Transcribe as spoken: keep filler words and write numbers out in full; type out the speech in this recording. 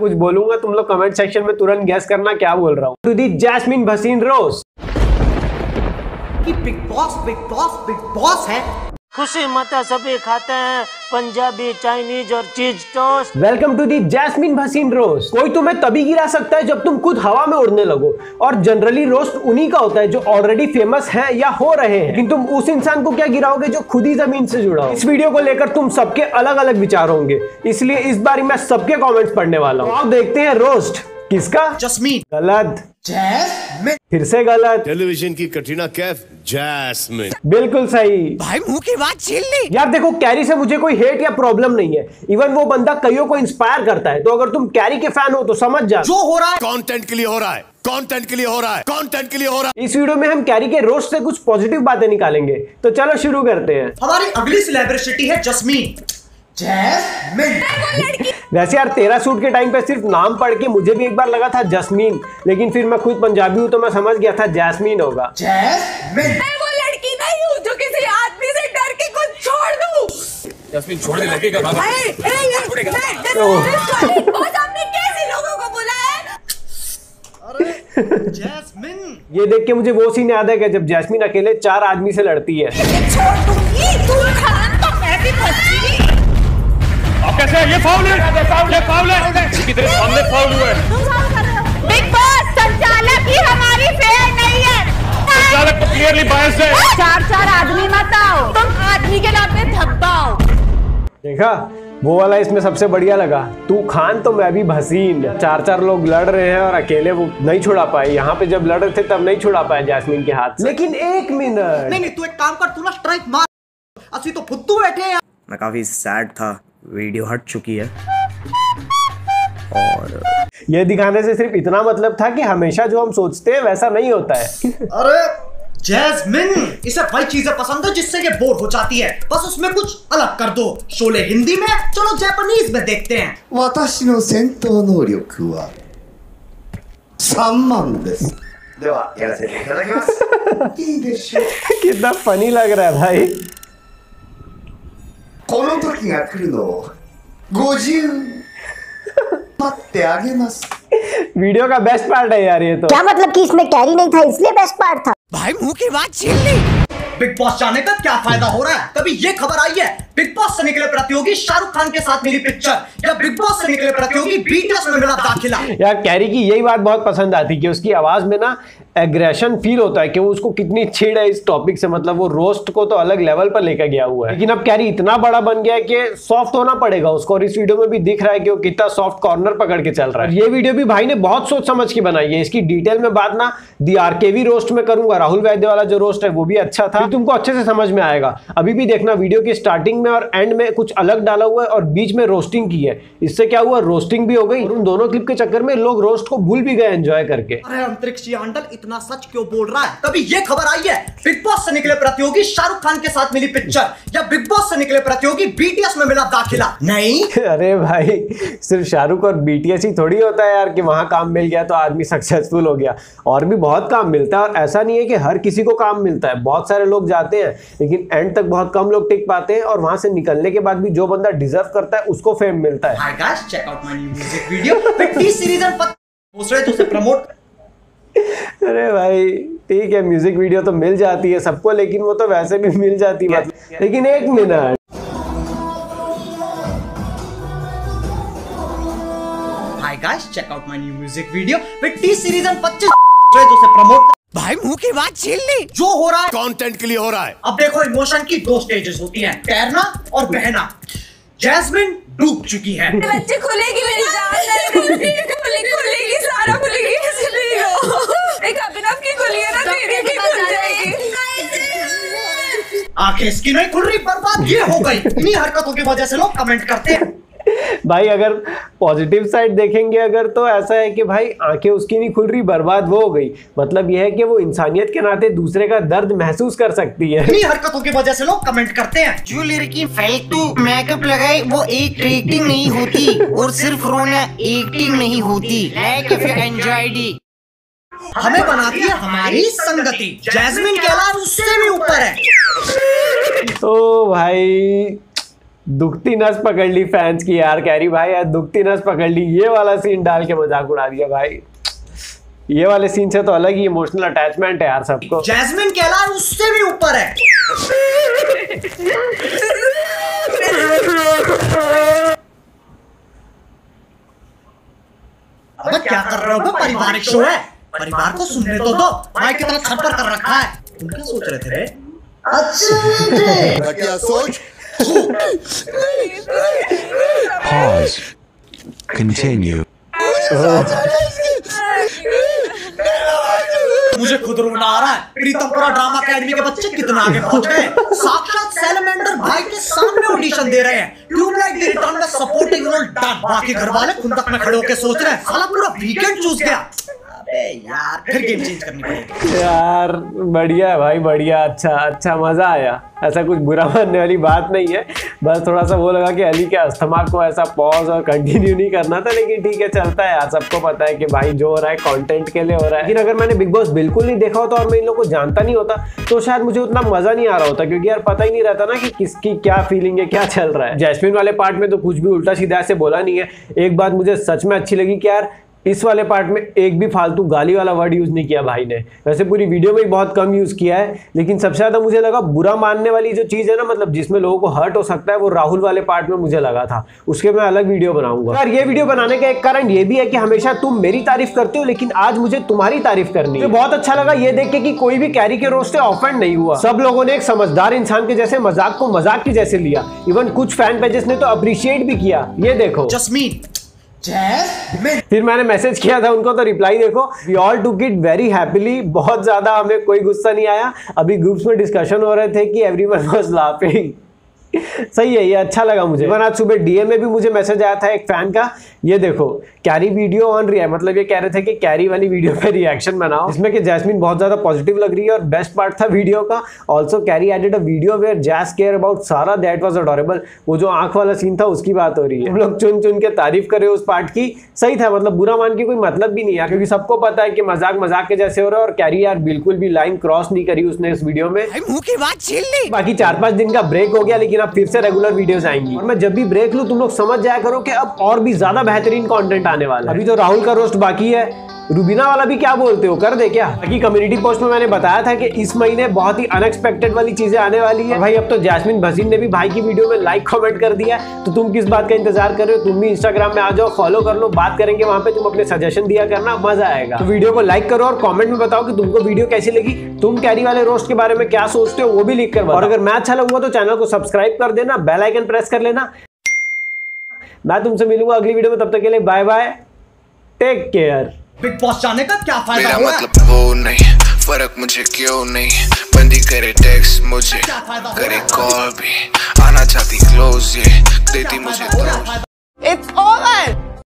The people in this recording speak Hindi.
कुछ बोलूंगा तुम लोग कमेंट सेक्शन में तुरंत गैस करना क्या बोल रहा हूँ। To the Jasmine Bhasin roast कि Bigg Boss Bigg Boss Bigg Boss है। खुशी मता सभी खाते हैं पंजाबी चाइनीज और cheese toast. Welcome to the Jasmine Bhasin roast. कोई तुम्हें तभी गिरा सकता है जब तुम खुद हवा में उड़ने लगो, और जनरली रोस्ट उन्हीं का होता है जो ऑलरेडी फेमस है या हो रहे हैं, लेकिन तुम उस इंसान को क्या गिराओगे जो खुद ही जमीन से जुड़ा हो। इस वीडियो को लेकर तुम सबके अलग अलग विचार होंगे, इसलिए इस बार मैं सबके कॉमेंट्स पढ़ने वाला हूँ। अब देखते हैं रोस्ट किसका। जस्मीन। गलत। जैस्मीन। फिर से गलत। टेलीविजन की कटरीना कैफ। जैस्मीन। बिल्कुल सही। भाई मुंह की बात छीन ली। यार देखो, कैरी से मुझे कोई हेट या प्रॉब्लम नहीं है, इवन वो बंदा कईयों को इंस्पायर करता है, तो अगर तुम कैरी के फैन हो तो समझ जा जो हो रहा है कंटेंट के लिए हो रहा है, कंटेंट के लिए हो रहा है, कंटेंट के लिए हो रहा है। इस वीडियो में हम कैरी के रोस्ट से कुछ पॉजिटिव बातें निकालेंगे, तो चलो शुरू करते हैं। हमारी अगली सेलिब्रिटी है जस्मीन। जैस्मीन। वैसे यार तेरा सूट के टाइम पे सिर्फ नाम पढ़ के मुझे भी एक बार लगा था जस्मीन, लेकिन फिर मैं खुद पंजाबी हूँ तो मैं समझ गया था जैस्मीन होगा। जैस्मीन। मैं वो लड़की नहीं हूँ जो किसी आदमी से डर के कुछ छोड़ दूँ। जैस्मीन छोड़ने लगेगा बाबा। बॉस आपने कैसे लोगों को बुलाया? अरे जैस्मीन। ये देख के मुझे वो सीन याद है कि जब जैस्मीन अकेले चार आदमी से लड़ती है। छोड़ दूंगी तू खान तो मैं भी फंसी। अब कैसे ये फाउल है, ये फाउल है, कितने सामने फाउल हुआ है। बिग बॉस संचालक ही हमारी फेयर नहीं है। संचालक तो क्लियरली बायस है। चार चार आदमी मत आओ, तुम आदमी के नाम पे धब्बा हो। देखा, वो वाला इसमें सबसे बढ़िया लगा। तू खान तो मैं भी भसीन। चार चार लोग लड़ रहे हैं और अकेले वो नहीं छुड़ा पाए। यहाँ पे जब लड़ रहे थे तब नहीं छुड़ा पाए जैस्मीन के हाथ से। लेकिन एक मिनट, नहीं नहीं तू एक काम कर, तू ना स्ट्राइक मार। असली तो फुद्दू बैठे हैं। मैं काफी सैड था, वीडियो हट चुकी है, और ये दिखाने से सिर्फ इतना मतलब था कि हमेशा जो हम सोचते हैं वैसा नहीं होता है। अरे जैस्मिन, इसे वही चीजें पसंद है जिससे ये बोर हो जाती है, बस उसमें कुछ अलग कर दो। शोले हिंदी में, चलो जापानीज में देखते हैं। 私の戦闘能力はさんまんです。ではやらせていただきます。いいでしょう。 कितना फनी लग रहा है भाई। この時が来るのをごじゅう待ってあげます。 वीडियो का बेस्ट पार्ट है यार ये तो। क्या मतलब कि इसमें कैरी नहीं था इसलिए बेस्ट पार्ट था? भाई मुंह की बात छीन ली। बिग बॉस जाने का क्या फायदा हो रहा है? तभी ये खबर आई है, बिग बॉस से निकले प्रतियोगी शाहरुख खान के साथ मिली पिक्चर, या बिग बॉस से निकले प्रतियोगी बीटीएस में मिला दाखिला। यार कैरी की यही बात बहुत पसंद आती कि उसकी आवाज में ना एग्रेशन फील होता है कि वो उसको कितनी छिड़ है इस टॉपिक से। मतलब वो रोस्ट को तो अलग लेवल पर लेकर गया हुआ है। लेकिन अब कैरी इतना बड़ा बन गया है कि सॉफ्ट होना पड़ेगा उसको, और इस वीडियो में भी दिख रहा है कि वो कितना सॉफ्ट कॉर्नर पकड़ के चल रहा है। ये वीडियो भी भाई ने बहुत सोच समझ के बनाई है। इसकी डिटेल में बात ना दी आरकेवी रोस्ट में करूंगा। राहुल वैद्य वाला जो रोस्ट है वो भी अच्छा था, तुमको अच्छे से समझ में आएगा। अभी भी देखना, वीडियो की स्टार्टिंग में और एंड में कुछ अलग डाला हुआ है और बीच में रोस्टिंग की है। इससे क्या हुआ, रोस्टिंग भी हो गई, और उन दोनों क्लिप के चक्कर में लोग रोस्ट को भूल भी गए एंजॉय करके। अरे अंतरिक्ष यार्डन इतना सच क्यों बोल रहा है? तभी ये खबर आई है, बिग बॉस से निकले प्रतियोगी शाहरुख खान के साथ मिली पिक्चर, या बिग बॉस से निकले प्रतियोगी बीटीएस में मिला दाखिला। नहीं अरे भाई, सिर्फ शाहरुख और बीटीएस ही थोड़ी होता है यार कि वहां काम मिल गया तो आदमी सक्सेसफुल हो गया। और भी बहुत काम मिलता है, और ऐसा नहीं है कि हर किसी को काम मिलता है। बहुत सारे लोग जाते हैं लेकिन एंड तक बहुत कम लोग टिक पाते हैं, और वहां से निकलने के बाद भी जो बंदा डिजर्व करता है उसको फेम मिलता है। Hi guys, check out my new music video. Fifty series and दूसरे तो से प्रमोट। अरे भाई ठीक है, म्यूजिक वीडियो तो मिल जाती है सबको, लेकिन वो तो वैसे भी मिल जाती है। लेकिन एक minute, hi guys, check out my new music video. Fifty series and पच्चीस तो से प्रमोट। भाई मुंह की बात छीन ली। जो हो रहा है कंटेंट के लिए हो रहा है। अब देखो, इमोशन की दो स्टेजेस होती हैं, तैरना और बहना। जैस्मिन डूब चुकी है। बच्चे खुलेगी मेरी जान, खुलेगी खुलेगी सारा खुलेगी, इसलिए एक अभिनव की खुली है ना, तेरी भी खुल जाएगी। आंखें इसकी नहीं खुल रही, बर्बाद ये हो गई। इन्हीं हरकतों की वजह से लोग कमेंट करते हैं। भाई अगर पॉजिटिव साइड देखेंगे अगर, तो ऐसा है कि भाई आंखें उसकी नहीं खुल रही, बर्बाद वो हो गई। मतलब यह है कि वो इंसानियत के नाते दूसरे का दर्द महसूस कर सकती है। इन्हीं हरकतों की वजह से लोग कमेंट करते हैं। जो लड़की फालतू मेकअप लगाए वो एक एक्टिंग नहीं होती, और सिर्फ रोना एक्टिंग नहीं होती। Like if you enjoyed it. हमें बनाती है हमारी संगति। जैस्मिन के अलावा उससे भी ऊपर है। तो भाई दुखती नस पकड़ ली फैंस की यार, कैरी भाई यार दुखती नस पकड़ ली। ये वाला सीन डाल के मजाक उड़ा दिया भाई। ये वाले सीन से तो अलग ही इमोशनल अटैचमेंट है यार सबको। जैस्मिन कहला उससे भी ऊपर है। अबे क्या कर रहे हो? पारिवारिक शो है, परिवार को सुनने तो दो। भाई कितना छप्पर कर रखा है। तुम क्या सोच रहे थे रे? अच्छा क्या सोच? Pause. Continue. मुझे खुद रोना आ रहा है। प्रीतमपुरा ड्रामा अकेडमी के बच्चे कितना आगे पहुंच गए। साक्षात सैलमेंडर भाई के सामने ऑडिशन दे रहे हैं। ट्यूबलाइट द रिटर्न में सपोर्टिंग रोल डन। बाकी घर वाले खुंदक में खड़े होकर सोच रहे हैं साला पूरा वीकेंड चूस गया। अबे यार फिर गेम चेंज करनी पड़ेगी यार। बढ़िया है भाई बढ़िया, अच्छा अच्छा मजा आया। ऐसा कुछ बुरा मानने वाली बात नहीं है, बस थोड़ा सा वो लगा कि अली के अस्थमा को ऐसा पॉज और कंटिन्यू नहीं करना था, लेकिन ठीक है चलता है यार। सबको पता है कि भाई जो हो रहा है कंटेंट के लिए हो रहा है। लेकिन अगर मैंने बिग बॉस बिल्कुल नहीं देखा होता और मैं इन लोगों को जानता नहीं होता तो शायद मुझे उतना मजा नहीं आ रहा होता, क्योंकि यार पता ही नहीं रहता ना कि किसकी क्या फीलिंग है, क्या चल रहा है। जैस्मिन वाले पार्ट में तो कुछ भी उल्टा सीधा ऐसे बोला नहीं है। एक बात मुझे सच में अच्छी लगी कि यार इस वाले पार्ट में एक भी फालतू गाली वाला वर्ड यूज नहीं किया भाई ने। वैसे पूरी वीडियो में बहुत कम यूज किया है, लेकिन सबसे ज्यादा मुझे लगा बुरा मानने वाली जो चीज है ना, मतलब जिसमें लोगों को हर्ट हो सकता है, वो राहुल वाले पार्ट में मुझे लगा था। उसके मैं अलग वीडियो बनाऊंगा। यार ये वीडियो बनाने का एक कारण ये भी है कि हमेशा तुम मेरी तारीफ करते हो, लेकिन आज मुझे तुम्हारी तारीफ करनी है। बहुत अच्छा लगा ये देख के कि कोई भी कैरी के रोस्ट से ऑफेंड नहीं हुआ। सब लोगों ने एक समझदार इंसान के जैसे मजाक को मजाक के जैसे लिया। इवन कुछ फैन पेजेस ने तो अप्रिशिएट भी किया। ये देखो जस्मीन फिर मैंने मैसेज किया था उनको तो रिप्लाई देखो। We all took it very happily. बहुत ज्यादा हमें कोई गुस्सा नहीं आया। अभी ग्रुप्स में डिस्कशन हो रहे थे कि एवरीवन वाज लाफिंग। सही है, ये अच्छा लगा मुझे। आज सुबह डीएम में भी मुझे मैसेज आया था एक फैन का। ये देखो कैरी वीडियो ऑन रही है, मतलब ये कह रहे थे कि कैरी वाली वीडियो पे रिएक्शन बनाओ, इसमें कि जैस्मिन बहुत ज्यादा पॉजिटिव लग रही है। और बेस्ट पार्ट था वीडियो का, also carry added a video where Jas care about सारा, दैट वाज अडोरेबल। वो जो आंख वाला सीन था उसकी बात हो रही है। हम लोग चुन चुन के तारीफ करे उस पार्ट की। सही था, मतलब बुरा मान के कोई मतलब भी नहीं है, क्योंकि सबको पता है कि मजाक मजाक के जैसे हो रहा है। और कैरी यार बिल्कुल भी लाइन क्रॉस नहीं करी उसने इस वीडियो में। मुंह की बात छीन ली। बाकी चार पांच दिन का ब्रेक हो गया, लेकिन अब फिर से रेगुलर वीडियोस आएंगी। और मैं जब भी ब्रेक लूं तुम लोग समझ जाया करो कि अब और भी ज्यादा बेहतरीन कंटेंट आने वाला है। अभी तो राहुल का रोस्ट बाकी है, रूबीना वाला भी क्या बोलते हो, कर दे क्या? बाकी कम्युनिटी पोस्ट में मैंने बताया था कि इस महीने बहुत ही अनएक्सपेक्टेड वाली चीजें आने वाली है। भाई अब तो जैस्मिन भसीन ने भी भाई की वीडियो में लाइक कमेंट कर दिया, तो तुम किस बात का इंतजार कर रहे हो? तुम भी इंस्टाग्राम में आ जाओ, फॉलो कर लो, बात करेंगे वहां पे। तुम अपने सजेशन दिया करना, मजा आएगा। तो वीडियो को लाइक करो और कॉमेंट में बताओ कि तुमको वीडियो कैसी लगी। तुम कैरी वाले रोस्ट के बारे में क्या सोचते हो वो भी लिख कर बताओ। और अगर मैं अच्छा लगूंगा तो चैनल को सब्सक्राइब कर देना, बेल आइकन प्रेस कर लेना। मैं तुमसे मिलूंगा अगली वीडियो में, तब तक के लिए bye bye, take care. Bigg Boss जाने का क्या फायदा मेरा हुआ? मतलब वो नहीं, फर्क मुझे क्यों नहीं। बंदी करे टेक्स्ट मुझे, करे कॉल भी, आना चाहती क्लोज, ये देती मुझे। It's over.